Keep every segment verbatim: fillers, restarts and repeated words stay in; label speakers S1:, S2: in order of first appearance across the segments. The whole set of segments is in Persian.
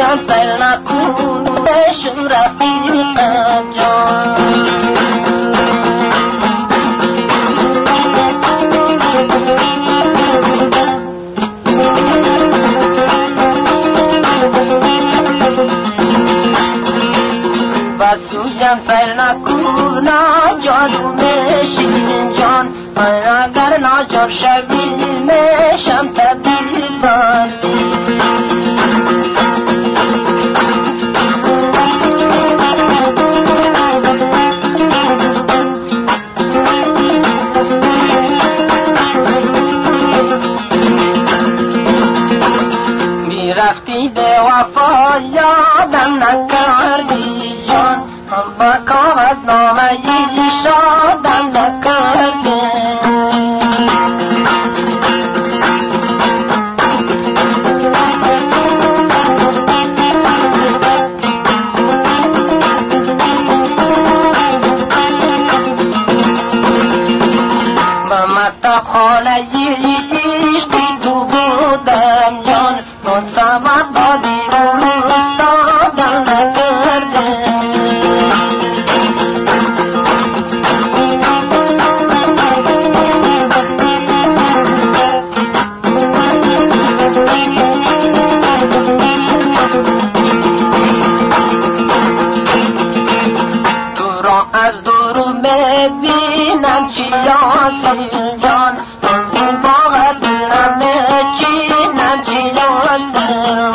S1: جان سر نکن بشم رفیقم جان. بسویم سر نکن جانو میشین جان، من اگر ناجار شوی میشم تبدیل بندی. میرفتی به وفا یادم نکردی جان، با کاغذ نامه ای شادم نکردی. ممتا خانه ایشتی تو بودم جان، من سبب دادی رو استادم نکردی. از دور ببینم چی یاسی جان، این باغ بینم چینم چی یاسی.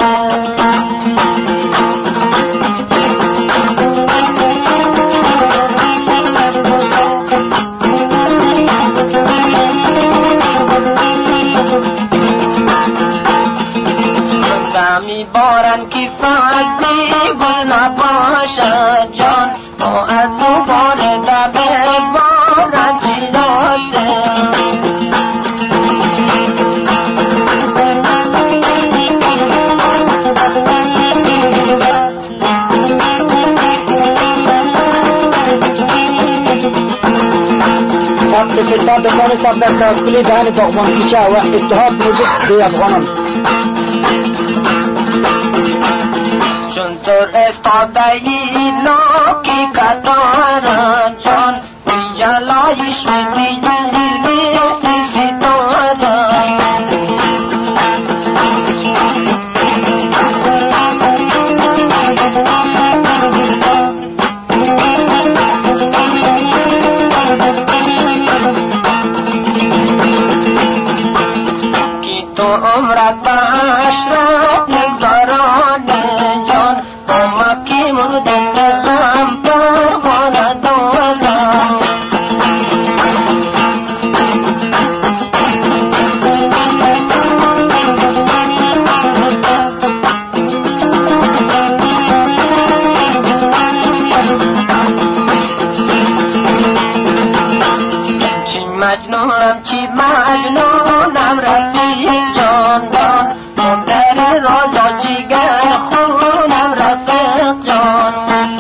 S1: دمی بارن کی فردی گل نباشد جان، از دوبار دبه بارن چی داده.
S2: ثبت کتاب کار ثبت در کارکلی دهن باغبان کوچه و اتحاد موزیک به افغانان.
S1: چون تر استادهی ناکی کتارن جان، بی جلایش می بیسی ستارن. کی تو عمرت به عشرت نگذاران جان، مکی مردن غم پروانه دارم. چی مجنونم چی مجنونم رفیق جان جان، مدر رازا جیگر خونم رفیق جان.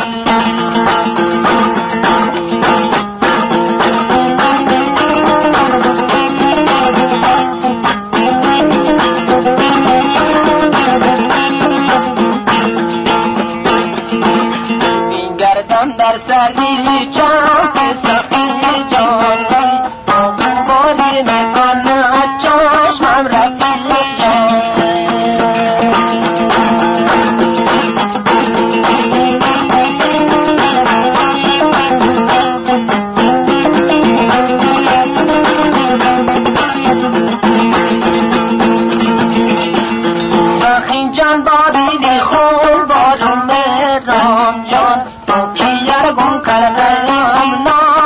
S1: میگردم در سری چاک سخی جان، باری میکنه چشمم رفیق جان. سخی جان باری خون بارم میرم جان، تو کیر گم کردم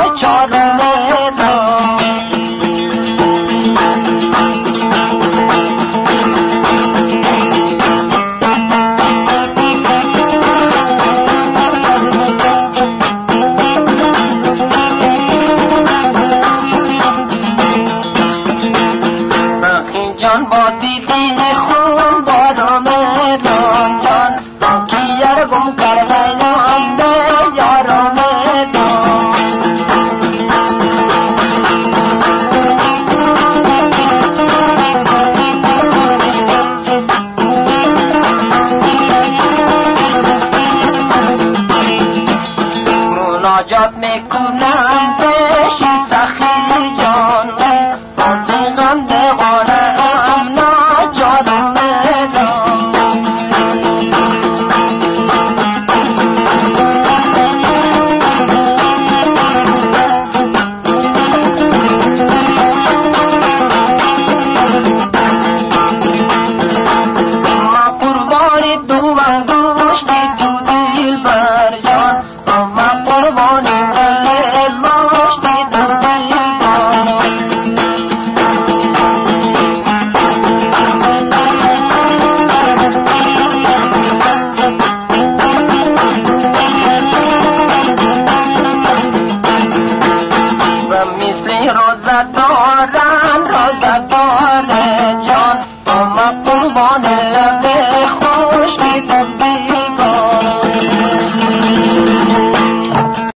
S1: مناجات میکنم بشی سخی جان آن غم دقارم ناجارم بدان ما قربانی دو انگوش دو دل بر جان ما قربانی دل باش دو دل بر و مثل روزت